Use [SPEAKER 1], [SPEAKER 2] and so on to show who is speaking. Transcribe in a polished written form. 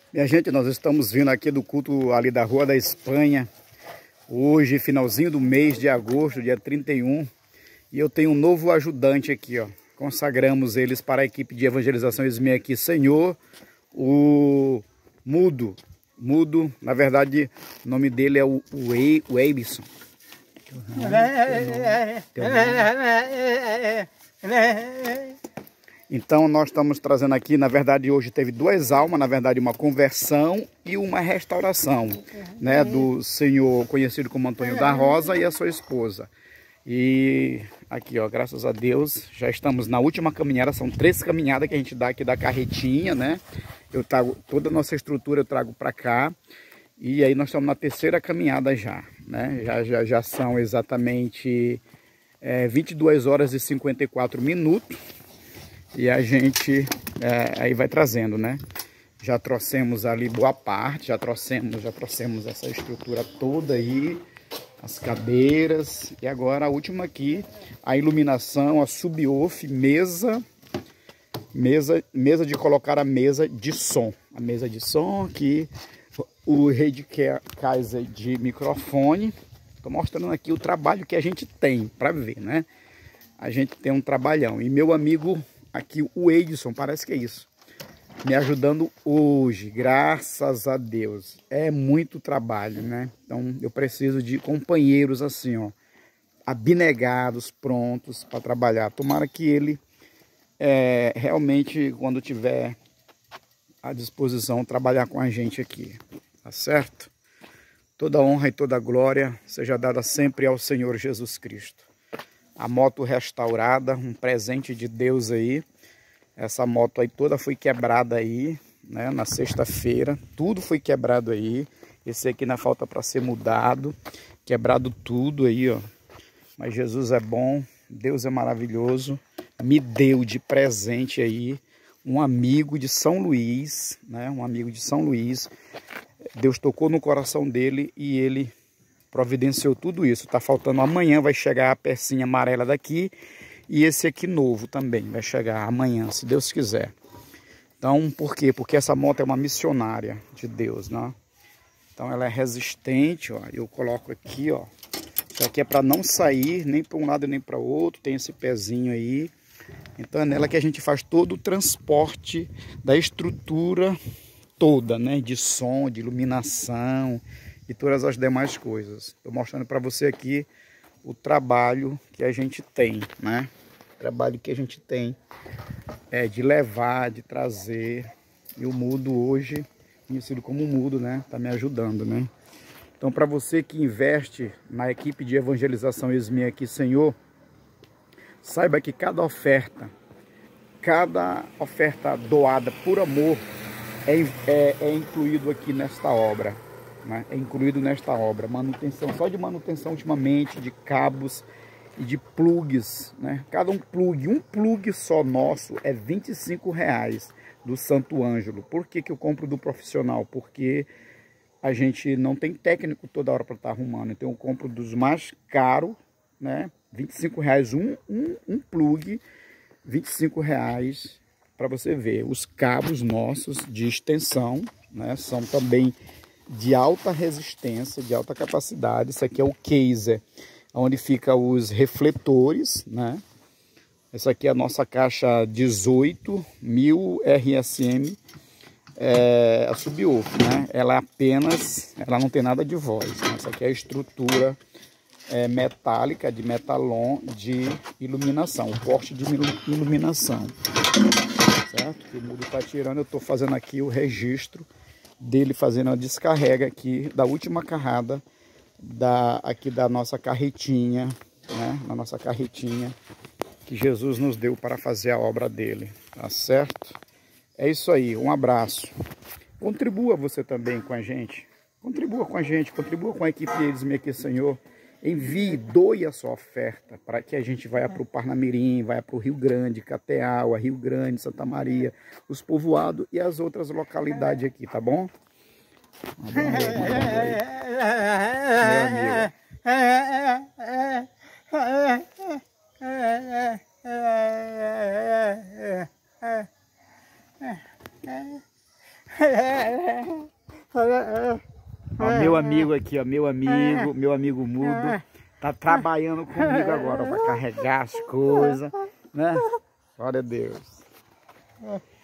[SPEAKER 1] Minha gente, nós estamos vindo aqui do culto ali da Rua da Espanha. Hoje, finalzinho do mês de agosto, dia 31. E eu tenho um novo ajudante aqui, ó. Consagramos eles para a equipe de evangelização Esme aqui. Senhor, o Mudo. Mudo, na verdade, o nome dele é o Eibson. Então nós estamos trazendo aqui, na verdade hoje teve duas almas, na verdade uma conversão e uma restauração, né, do senhor conhecido como Antônio da Rosa e a sua esposa. E aqui, ó, graças a Deus, já estamos na última caminhada, são 3 caminhadas que a gente dá aqui da carretinha, né? Eu trago toda a nossa estrutura, eu trago para cá. E aí nós estamos na 3ª caminhada já, né? Já são exatamente 22 horas e 54 minutos. E a gente aí vai trazendo, né? Já trouxemos ali boa parte, já trouxemos essa estrutura toda aí, as cadeiras. E agora a última aqui, a iluminação, a sub-off, mesa de colocar a mesa de som. A mesa de som aqui, o Rede Kaiser de microfone. Estou mostrando aqui o trabalho que a gente tem para ver, né? A gente tem um trabalhão. E meu amigo aqui, o Edson, parece que é isso, me ajudando hoje, graças a Deus. É muito trabalho, né? Então eu preciso de companheiros assim, ó, abnegados, prontos para trabalhar. Tomara que ele realmente, quando tiver à disposição, trabalhar com a gente aqui, tá certo? Toda honra e toda glória seja dada sempre ao Senhor Jesus Cristo. A moto restaurada, um presente de Deus aí. Essa moto aí toda foi quebrada aí, né? Na sexta-feira, tudo foi quebrado aí. Esse aqui ainda falta para ser mudado, quebrado tudo aí, ó. Mas Jesus é bom, Deus é maravilhoso. Me deu de presente aí um amigo de São Luís, né? Um amigo de São Luís. Deus tocou no coração dele e ele providenciou tudo isso. Tá faltando amanhã, vai chegar a pecinha amarela daqui e esse aqui novo também vai chegar amanhã, se Deus quiser. Então, por quê? Porque essa moto é uma missionária de Deus, né? Então ela é resistente, ó. Eu coloco aqui, ó. Isso aqui é para não sair nem para um lado nem para o outro. Tem esse pezinho aí. Então é nela que a gente faz todo o transporte da estrutura toda, né? De som, de iluminação e todas as demais coisas. Estou mostrando para você aqui o trabalho que a gente tem, né? O trabalho que a gente tem de levar, de trazer. E o Mudo hoje, conhecido como Mudo, né? Tá me ajudando, né? Então, para você que investe na equipe de evangelização Esme aqui, Senhor, saiba que cada oferta doada por amor é incluído aqui nesta obra, né? É incluído nesta obra. Manutenção, só de manutenção ultimamente, de cabos e de plugs, né? Cada um plug só nosso é R$25 do Santo Ângelo. Por que que eu compro do profissional? Porque a gente não tem técnico toda hora para estar arrumando. Então eu compro dos mais caros, né? R$25 um plug, R$25 para você ver. Os cabos nossos de extensão, né? São também de alta resistência, de alta capacidade. Isso aqui é o Kaiser, onde fica os refletores, né? Essa aqui é a nossa caixa 18.000 RSM, a sub-off, né? Ela não tem nada de voz, né? Essa aqui é a estrutura metálica, de metalon, de iluminação, o corte de iluminação, certo? Que o Mudo está tirando, eu estou fazendo aqui o registro dele, fazendo a descarrega aqui da última carrada aqui da nossa carretinha, né? Na nossa carretinha que Jesus nos deu para fazer a obra dele, tá certo? É isso aí, um abraço. Contribua você também com a gente. Contribua com a gente, contribua com a equipe Esme aqui, Senhor. Envie, doe a sua oferta para que a gente vá para o Parnamirim, vá para o Rio Grande, Cateau, Rio Grande, Santa Maria, os povoados e as outras localidades aqui, tá bom? Meu amigo. Ó, meu amigo aqui, ó, meu amigo mudo, tá trabalhando comigo agora para carregar as coisas, né? Glória a Deus.